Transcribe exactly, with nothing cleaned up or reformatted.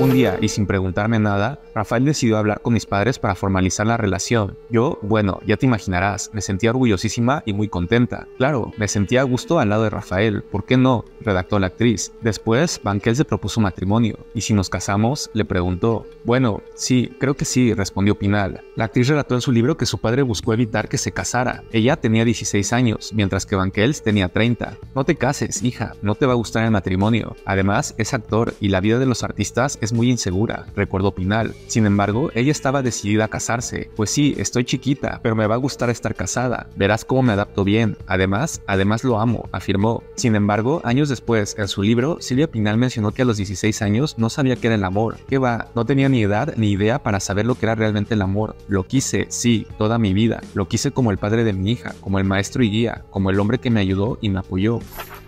Un día, y sin preguntarme nada, Rafael decidió hablar con mis padres para formalizar la relación. Yo, bueno, ya te imaginarás, me sentía orgullosísima y muy contenta. Claro, me sentía a gusto al lado de Rafael, ¿por qué no?, redactó la actriz. Después, Banquel se propuso matrimonio, y si nos casamos, le preguntó. Bueno, sí, creo que sí, respondió Pinal. La actriz relató en su libro que su padre buscó evitar que se casara. Ella tenía dieciséis años, mientras que Banquels tenía treinta. No te cases, hija, no te va a gustar el matrimonio. Además, es actor y la vida de los artistas es muy insegura, recordó Pinal. Sin embargo, ella estaba decidida a casarse. Pues sí, estoy chiquita, pero me va a gustar estar casada. Verás cómo me adapto bien. Además, además lo amo, afirmó. Sin embargo, años después, en su libro, Silvia Pinal mencionó que a los dieciséis años no sabía qué era el amor. ¿Qué va? No tenía ni edad ni idea para saber lo que era realmente el amor. Lo quise, sí, toda mi vida. Lo quise como el padre de mi hija, como el maestro y guía, como el hombre que me ayudó y me apoyó.